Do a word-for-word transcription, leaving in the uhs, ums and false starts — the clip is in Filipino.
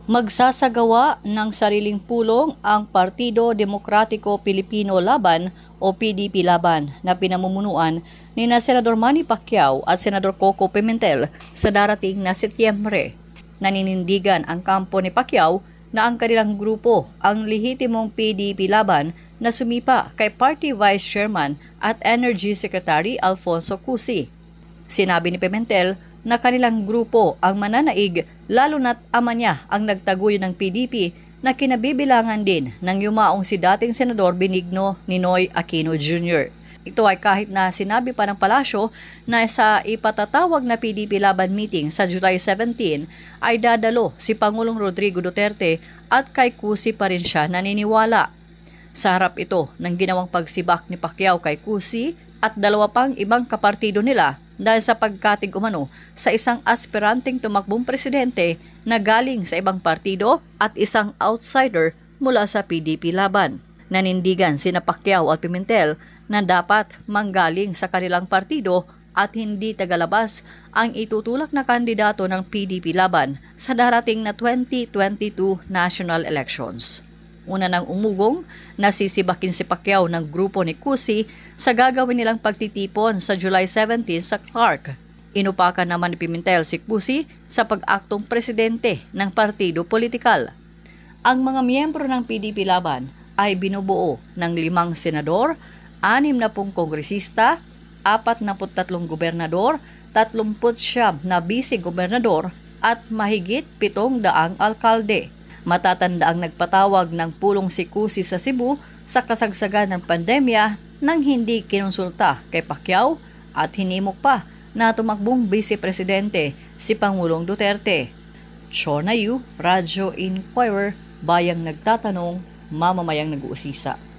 Magsasagawa ng sariling pulong ang Partido Demokratiko Pilipino Laban o P D P Laban na pinamumunuan ni na Senador Manny Pacquiao at Senador Coco Pimentel sa darating na Setyembre. Naninindigan ang kampo ni Pacquiao na ang kanilang grupo ang lehitimong P D P Laban na sumipa kay Party Vice Chairman at Energy Secretary Alfonso Cusi. Sinabi ni Pimentel na kanilang grupo ang mananaig lalo na't ama niya ang nagtaguyo ng P D P na kinabibilangan din ng yumaong si dating Senador Benigno Ninoy Aquino Junior Ito ay kahit na sinabi pa ng palasyo na sa ipatatawag na P D P Laban meeting sa July seventeenth ay dadalo si Pangulong Rodrigo Duterte at kay Cusi pa rin siya naniniwala. Sa harap ito ng ginawang pagsibak ni Pacquiao kay Cusi at dalawa pang ibang kapartido nila dahil sa pagkatig umano sa isang aspiranteng tumakbong presidente na galing sa ibang partido at isang outsider mula sa P D P Laban. Nanindigan sina Pacquiao at Pimentel na dapat manggaling sa kanilang partido at hindi tagalabas ang itutulak na kandidato ng P D P Laban sa darating na twenty twenty-two national elections. Una nang umugong, nasisibakin si Pacquiao ng grupo ni Cusi sa gagawin nilang pagtitipon sa July seventeenth sa Clark. Inupakan naman ni Pimentel si Cusi sa pag-aktong presidente ng partido politikal. Ang mga miyembro ng P D P Laban ay binubuo ng limang senador, anim na pung kongresista, apat na tatlong gobernador, tatlumput siyam na bise-gobernador at mahigit pitong daang alkalde. Matatanda ang nagpatawag ng pulong si Cusi sa Cebu sa kasagsagan ng pandemya nang hindi kinonsulta kay Pacquiao at hinimok pa na tumakbong vice-presidente si Pangulong Duterte. Chona Yu, Radyo Inquirer, bayang nagtatanong, mamamayang nag-uusisa.